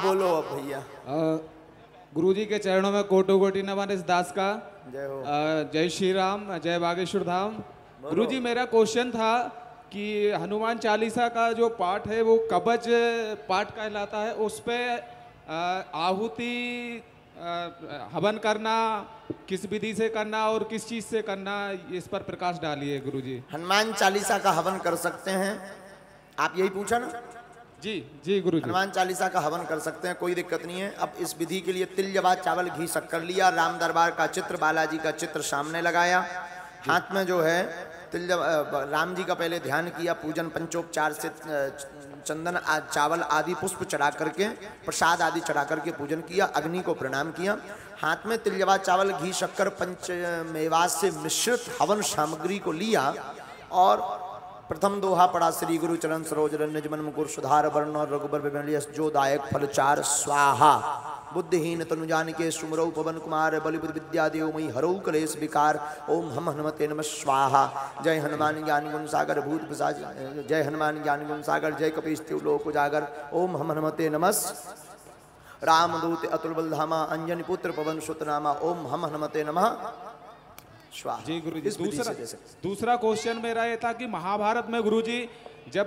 बोलो अब भैया। गुरुजी के चरणों में कोटि कोटि नमन इस दास का। जय हो। जय श्री राम, जय बागेश्वर धाम। गुरुजी मेरा क्वेश्चन था कि हनुमान चालीसा का जो पाठ है वो कवच पाठ कहलाता है, उस पे आहुति हवन करना किस विधि से करना और किस चीज से करना, इस पर प्रकाश डालिए गुरुजी। हनुमान चालीसा का हवन कर सकते हैं, आप यही पूछा ना? जी जी गुरुजी। हनुमान चालीसा का हवन कर सकते हैं, कोई दिक्कत नहीं है। अब इस विधि के लिए तिल जवा चावल घी शक्कर लिया, राम दरबार का चित्र, बालाजी का चित्र सामने लगाया, हाथ में जो है तिल राम जी का पहले ध्यान किया, पूजन पंचोपचार से चंदन चावल आदि पुष्प चढ़ा करके, प्रसाद आदि चढ़ा करके पूजन किया, अग्नि को प्रणाम किया, हाथ में तिल जवा चावल घी शक्कर पंच मेवा से मिश्रित हवन सामग्री को लिया और प्रथम दोहा पड़ा, श्री गुरु चरण सरोज निज मन मुकुर सुधार वर्ण और रघुबर विमल यश जो दायक फल चार स्वाहा। बुद्धिहीन तनु जान के सुमरौ पवन कुमार बलि विद्या देव मई हरौ कलेश विकार। ओम हम हनुमते नमः स्वाहा। जय हनुमान ज्ञान गुण सागर भूत पिशाच, जय हनुमान ज्ञान गुण सागर, जय कपीश लोक उजागर। ओम हम हनुमते नमः। रामदूत अतुल बलधामा अंजनी पुत्र पवन सुत नामा। ओम हम हनुमते नमः। जी गुरुजी। दूसरा क्वेश्चन मेरा ये था कि महाभारत में गुरुजी जब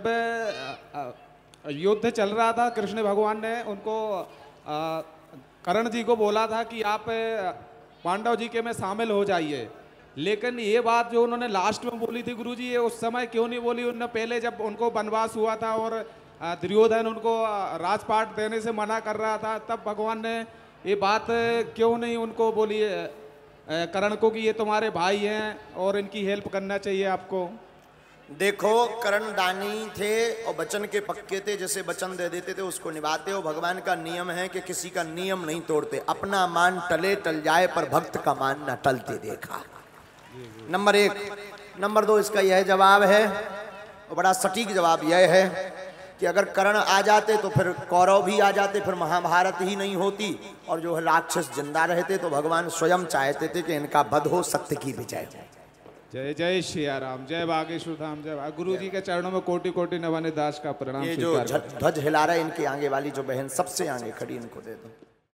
युद्ध चल रहा था, कृष्ण भगवान ने उनको कर्ण जी को बोला था कि आप पांडव जी के में शामिल हो जाइए, लेकिन ये बात जो उन्होंने लास्ट में बोली थी गुरुजी, ये उस समय क्यों नहीं बोली उन्होंने? पहले जब उनको वनवास हुआ था और दुर्योधन उनको राजपाट देने से मना कर रहा था, तब भगवान ने ये बात क्यों नहीं उनको बोली कर्ण को कि ये तुम्हारे भाई हैं और इनकी हेल्प करना चाहिए आपको? देखो, कर्ण दानी थे और वचन के पक्के थे, जैसे वचन दे देते थे उसको निभाते हो। भगवान का नियम है कि किसी का नियम नहीं तोड़ते, अपना मान टले टल जाए पर भक्त का मान न टलते देखा। नंबर 1। नंबर 2 इसका यह जवाब है, और बड़ा सटीक जवाब यह है कि अगर कर्ण आ जाते तो फिर कौरव भी आ जाते, फिर महाभारत ही नहीं होती और जो है राक्षस जिंदा रहते। तो भगवान स्वयं चाहते थे कि इनका वध हो, सत्य की विजय हो। जय जय श्री राम, जय बागेश्वर धाम, जय गुरु जी के चरणों में कोटि कोटि नमन दास का प्रणाम। ये जो ध्वज हिला रहा है, इनके आगे वाली जो बहन सबसे आगे खड़ी, इनको दे दो।